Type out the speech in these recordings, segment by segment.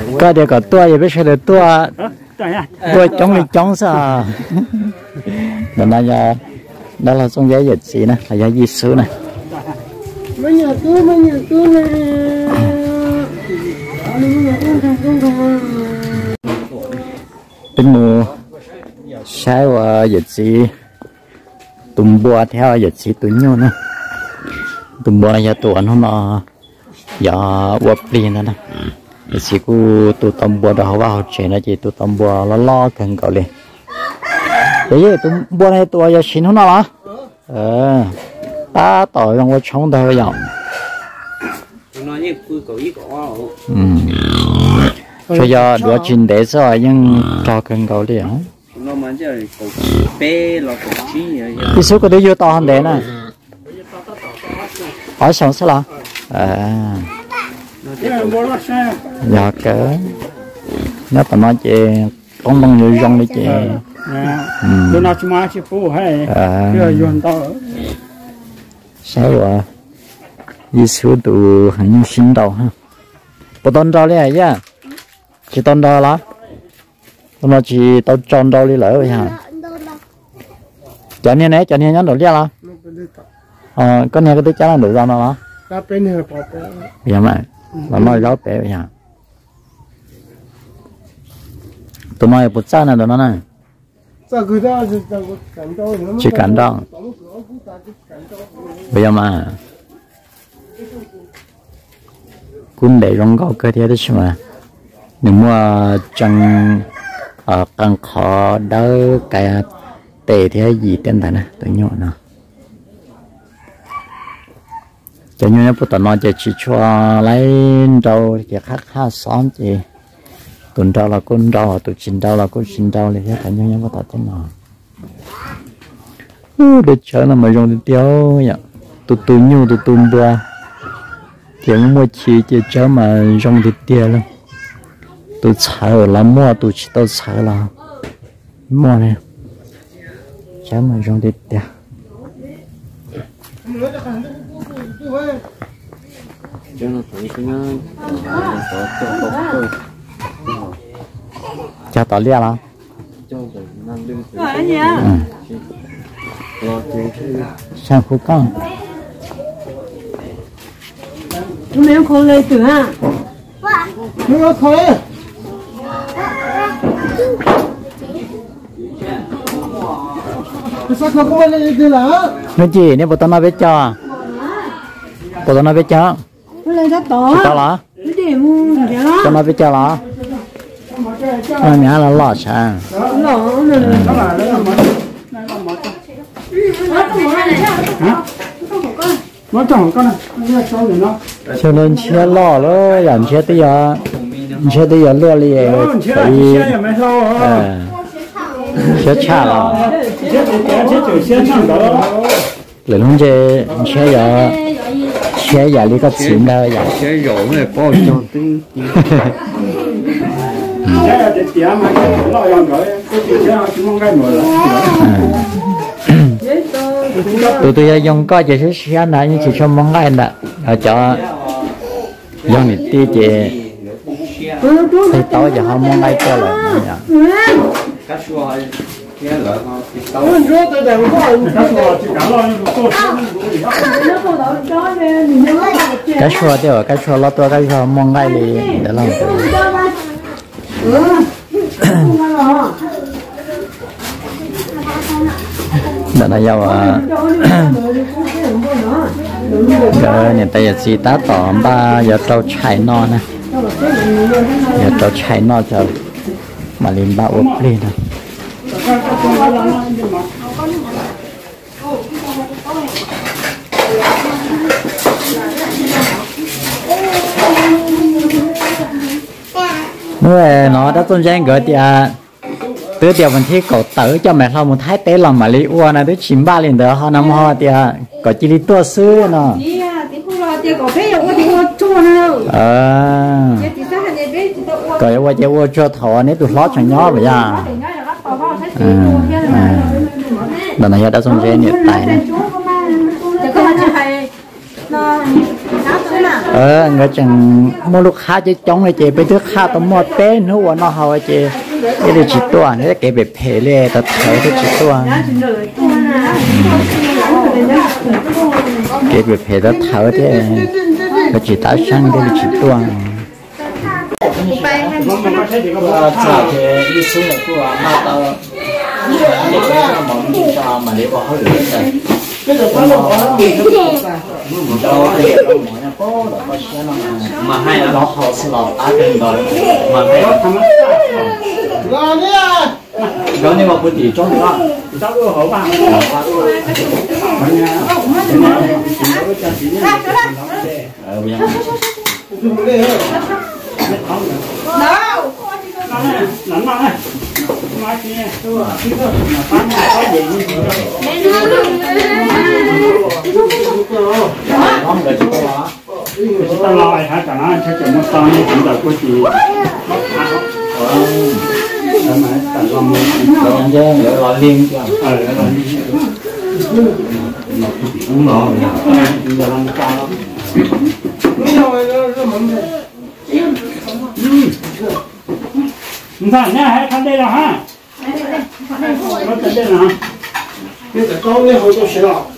có điều có tua gì biết sao được tua chống đi chống sao mình đang đó là trong giấy dịch gì nè là giấy di sứ này tính mùa sai và dịch gì tụm bùa theo dịch gì tụi nhau nè tụm bùa này tụi nó mà giờ quật đi nữa nè chỉ có tụi tụm bùa đó vào chuyện là chỉ tụi tụm bùa lo cần cậu liền đấy tụm bùa này tụi giờ xin nó hả ta tội trong cái chống thôi vậy bây giờ đua chín để rồi nhưng cho cần cậu liền cái số cái đấy vô to hơn đấy nè hỏi xong sao là giờ cái nó tao nói chị con bằng người dân đấy chị tôi nói chúng ta chỉ phụ hay chưa dùng to sao rồi đi xuống từ hàng sinh đầu ha bộ tôn đâu đấy à chỉ tôn đâu lá tôi nói chỉ tao tròn đâu đi lại vậy hả cho nên nhắn đồ ra là có nghe cái tiếng chán là đủ ra mà dạ mày mà nói lót bé vậy hả tụi mày bột sa này đồ nó này chỉ cắn đó bây giờ mà cũng để rong gạo cơ thế đấy chứ mà đừng mua chẳng càng khó đỡ cái tệ thế gì tên thằng này tự nhọ nào cho nên bữa tao nói chỉ cho lấy đâu chỉ khác xóm chỉ tuần đâu là con đâu tụi chín đâu là con chín đâu thì thế thành nhau bữa tao thế nào để chơi là mà dùng để tiêu vậy tụi nhau tụi bùa kiểu mua chỉ chơi mà dùng để tiêu luôn tụi sợ là mua tụi chỉ tao sợ là mua này chơi mà dùng để tiêu cho tao lia là sang khu con 没有空来等啊， 没有空。sao không có lên đi là nó gì nếu bọn tao nói biết cho bọn tao nói biết cho lên rất to tao là để mua tao nói biết cho là nhà là lọ sang nó chọn con này cho nên xe lọ đó làm xe tới giờ lừa liền thì xe chả là lấy không chơi xe giờ đi có chuyện đâu vậy xe dầu này có cho tí tụi dùng coi chỉ xe này nhưng chỉ cho món ngay nè ở cho dùng để tiêu chị thì tối giờ không món ngay cho lại cái xua tiêu cái xua lót tua cái xua mong ngay đi để làm đó là do cái này tay chỉ tá tỏ ba giờ trâu chạy no nè giờ trâu chạy no chờ mà liền ba ốp lên nè người nó đã tôn danh gửi thì từ điều mình thấy cậu tử cho mẹ không một thái tế lòng mà lý uo này tới 93 liền đó họ năm họ thì có chỉ lý tua xứ nó có yêu chơi uo cho thọ nếu tụi lót chẳng nhó vậy à lần này đã tôn danh hiện tại này người chẳng mua lúc khá chứ chống này chị bây giờ khá tao mua bé nữa và nó hầu chị cái này chỉ tua nữa cái bể phê lên tao thấy cái chỉ tua cái bể phê tao thấy thế cái chỉ tao sang cái chỉ tua chả thì đi xuống này tua mà tao mà để bỏ hơi được rồi mà hai nó họ sẽ lọt á bên rồi mà cái đó nhưng mà bữa thì cho nữa thì tao đưa hổ bằng ta lo hả cả nó chắc chắn nó to như chúng ta có gì mà tận lòng mình chứ lo liên cho lo liên đúng rồi giờ làm sao không sao nhá hãy tham đây nào ha có tới đây nào bây giờ con lên hồi tôi sẽ lo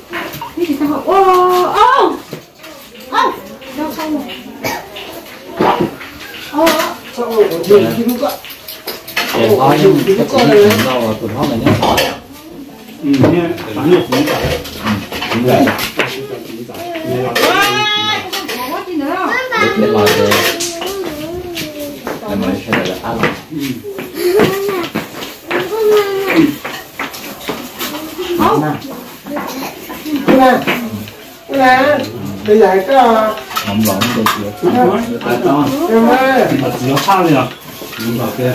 để có những cái chuyện đâu mà tụi nó là nhớ hỏi nha phản lực cũng vậy đúng rồi để lo về làm mới sẽ là ăn nè bây giờ có không lỏng được chuyện ta cho em ơi nó sao đi à đúng rồi kia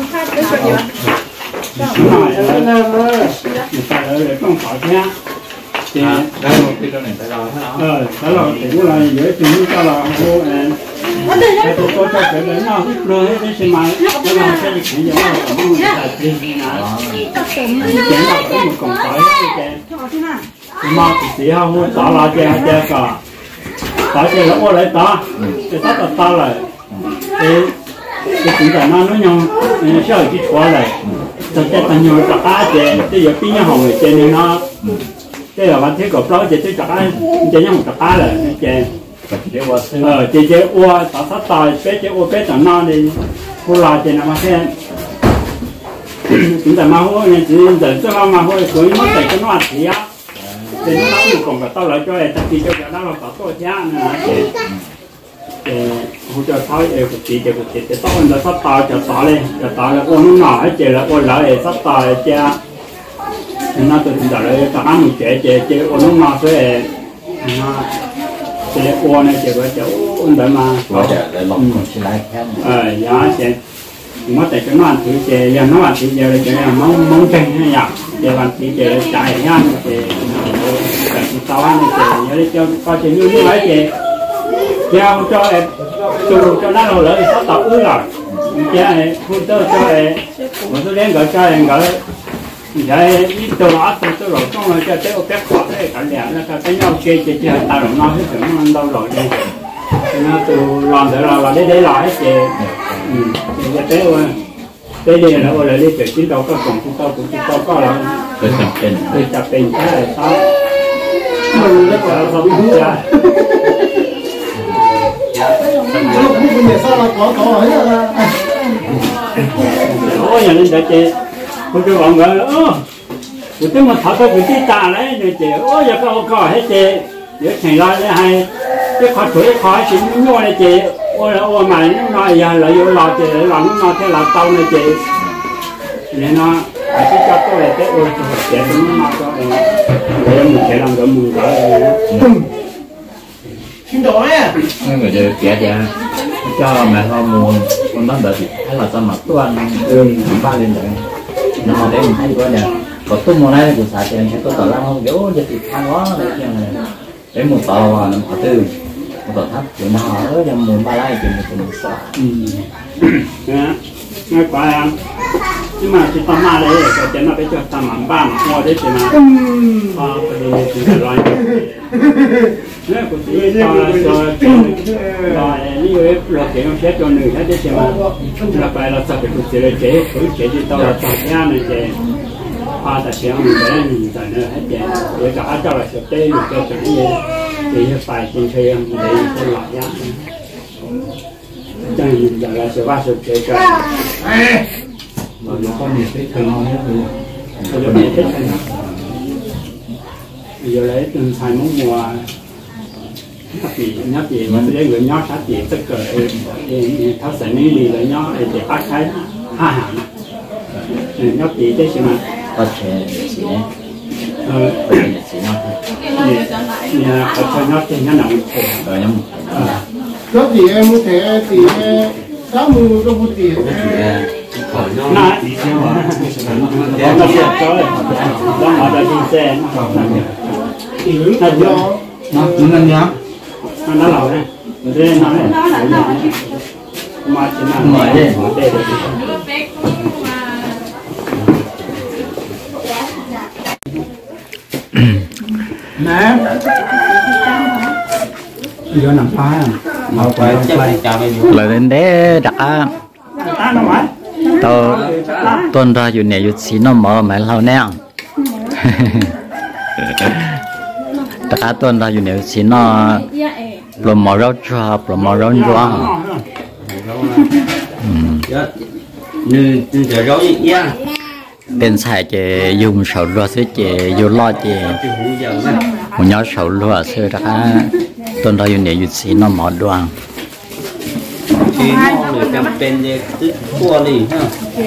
em ơi người ta để không phải nhá thì đây một cái này phải lo phải lo thì cũng là dễ chúng ta là hô cái tôi có cho cái đấy nào rồi hết cái mà nó làm cái gì cũng giống là cũng là tiền chén nào cũng một còn phải cái mà chỉ không tỏ là chè cả tỏ chè nó lại tỏ cái tỏ lại cái chúng ta nó nhau sao cái chua lại cho cái tăng nhiều cả cá chè cái giờ pin nhau hồng chè này nó cái là bạn thấy cọp đó chè cái cả chè nhau cả cá lại chè chè ua tỏ sát tài chè ua bé tận non đi cô là chè nào mà xem chúng ta mà hôi này chỉ giờ cho mà hôi cuối mất tại cái nó thì á thì nó nấu còn cả tao lại cho em thì cho cả nó là cả tôi cha nè hỗ trợ thôi em cũng chỉ để tao mình là sắp tao cho tao là ôn nó nọ chỉ là ôn lại sắp tao cha nó từ từ lại cả ăn một chè ôn nó nọ rồi nó chỉ ôn này chỉ có ôn để mà có thể để lọc còn chỉ lại khác giá chè mất tại cái nó ăn thì chè giờ nó ăn thì giờ là chè mong chanh hay nhở chè ăn thì chè chạy nhá chè tao ăn chè nhớ cho coi chè như vậy chè giao cho em cho nó rồi lại sắp tập uống rồi chè này phun cho em một số đến gọi cho em gọi vậy ít đồ nó tôi rồi xong rồi cho tới cái quả cái cả nhà nó cái nhau chè tao rồi nó hết chuyện nó ăn đâu rồi đây nó từ làm được là để lại hết chè giờ tới đây là ôi là đi từ chín đâu có còn chúng tao có là tôi chặt tiền cái này sao mình rất là không biết ra bây giờ sao là có hỏi là ôi nhà nên để chị tôi kêu bọn người tôi tính mà thở cái vị ta đấy rồi chị ôi giờ có hết chị giữa thành ra để hay cái khó tuổi khó chị mua này chị ôi mày nó nói giờ lại vô lò chị lại làm nó nói thế là tao này chị nên nó phải cho tôi là cái ôi chị nó nói cho em để mình sẽ làm được mình có xin lỗi à người chơi kẹt cho mẹ ho mua con bắt đợt hay là sao mà tôi ăn ba lên rồi nó mà để mình thấy có nè còn tôi mua này của xã tiền sẽ có tờ lăng không kiểu giờ thì ăn quá để một tờ và nó họ tư một tờ thấp thì nó ở trong muốn ba lai thì mình cũng sợ nghe qua em nhưng mà chỉ tao mà đấy cái chuyện nó phải cho tao mà ba mà mua đấy chứ mà cái này chỉ là loại nếu có chỉ tao cho rồi như vậy là cái nó sẽ cho người hết đấy chứ mà là phải là sao phải cũng chỉ là chế thì tao là tao nhá này chế ta sẽ không để nhìn tại nơi hết chế để cả cho là sẽ tê được cho cái gì thì phải trên chơi để cái loại nhá cho nhìn là sẽ va sự chế cho mà nó có nhiều cái thường ngon nhất luôn có nhiều cái thích này giờ lấy từng xài món mùa nhát gì mà lấy người nhát sát gì tất cả tháo sợi ní đi lấy nhát để bắt cái hai hàng nhát gì thế chứ mà có thể chỉ đấy có thể chỉ nhát nhà có cho nhát thì nhát nào rồi nhá đó thì em muốn thế thì sáu mươi đâu có tiền nãy nó sẽ chơi đó mà đã đi xe nó do nó cũng nên nhá nó lẩu này đây nó này mà chỉ là mở đi nè giờ nằm phá mau quay chào lời đến đấy đặt á ta nó mãi tao tuần raอยู่เนี่ยอยู่สีน้ำหมอแม่เราเนี่ยđặt á tuần raอยู่เนี่ยสีน้ำลมหมอเราชัวลมหมอเราชัว như giờ rối nhá เป็นสายเจยุงเสาลัวซื้อเจยุรอเจหัวย้อเสาลัวซื้อđặt á tuần raอยู่เนี่ยอยู่สีน้ำหมอดวง thì nó được cầm tên để tức cua đi ha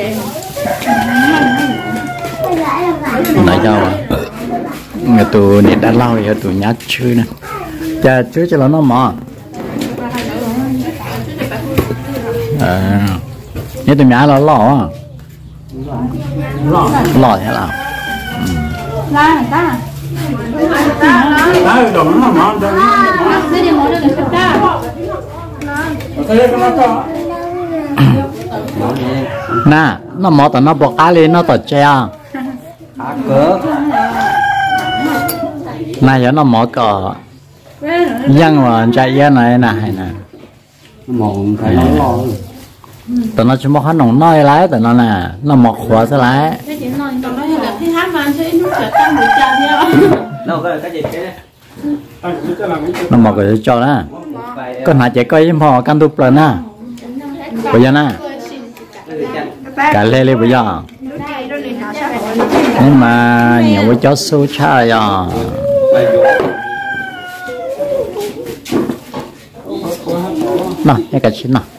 nói cho người tụ này đã lâu rồi tụ nhát chữ nè cha chữ cho nó mỏ nếu tụi nhá nó lỏ lỏ thế nào đó đồng nó mỏ nè nó mỏ tao nó bọc cá lên nó tao che cỡ này giờ nó mỏ cỏ dân mà chạy dân này nè hay nè mòn phải nó lo tao nó chỉ mỏ hắn nồng nói lái tao nó nè nó mỏ khóa sẽ lái đâu cái gì thế nó mỏ cái cho nè con hạt chạy coi mỏ căn tụp lên nè bây giờ nè cả lê lê bây giờ nhưng mà nhiều cái chó su cha ya nè cái chín nè